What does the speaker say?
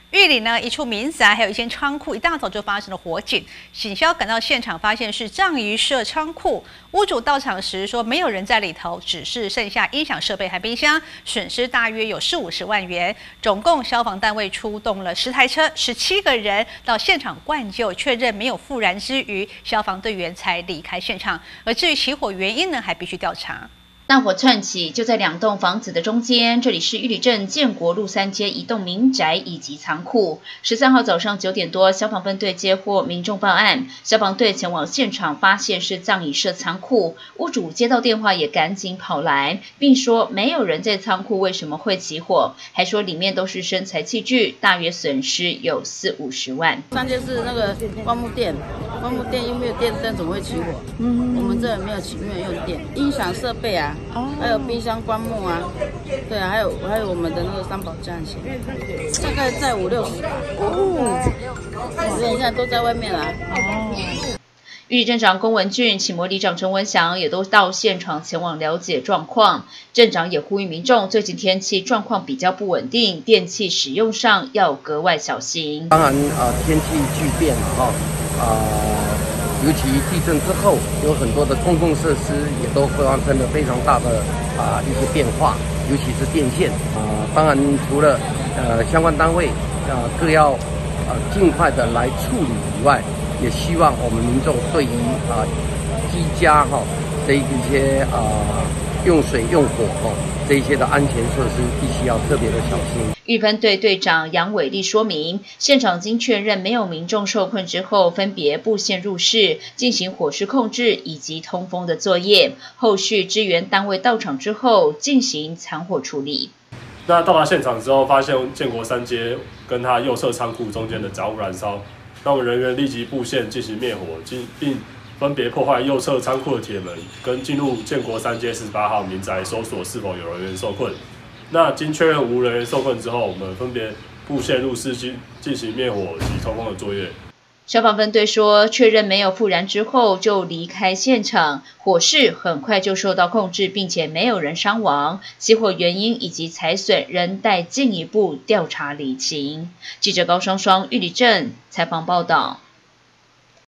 玉里呢，一处民宅还有一间仓库，一大早就发生了火警。警消赶到现场，发现是葬仪社仓库。屋主到场时说，没有人在里头，只是剩下音响设备和冰箱，损失大约有40-50万元。总共消防单位出动了10台车，17个人到现场灌救，确认没有复燃之余，消防队员才离开现场。而至于起火原因呢，还必须调查。 大火窜起就在2栋房子的中间，这里是玉里镇建国路3街一栋民宅以及仓库。13号早上9点多，消防分队接获民众报案，消防队前往现场，发现是葬仪社仓库。屋主接到电话也赶紧跑来，并说没有人在仓库，为什么会起火？还说里面都是生财器具，大约损失有40-50万。 3街是那个棺木店又没有电灯，怎么会起火？我们这没有用电，音响设备啊。还有冰箱、棺木啊，对啊，还有我们的那个3宝战线，大概在50-60吧。人现在都在外面啦。 玉里镇长龚文俊、启摩里长陈文祥也都到现场前往了解状况。镇长也呼吁民众，最近天气状况比较不稳定，电器使用上要格外小心。 当然天气巨变尤其地震之后，有很多的公共设施也都发生了非常大的一些变化，尤其是电线当然除了相关单位各要尽快的来处理以外，也希望我们民众对于居家这一些用水用火这一些的安全措施必须要特别的小心。 玉分队队长杨伟丽说明，现场经确认没有民众受困之后，分别布线入室，进行火势控制以及通风的作业。后续支援单位到场之后，进行残火处理。 那到达现场之后，发现建国3街跟它右侧仓库中间的杂物燃烧，那我们人员立即布线进行灭火，并分别破坏右侧仓库的铁门，跟进入建国3街18号民宅搜索是否有人员受困。那经确认无人员受困之后，我们分别布线入室进行灭火及通风的作业。 消防分队说，确认没有复燃之后就离开现场，火势很快就受到控制，并且没有人伤亡。起火原因以及财损仍待进一步调查厘清。记者高双双玉里镇采访报道。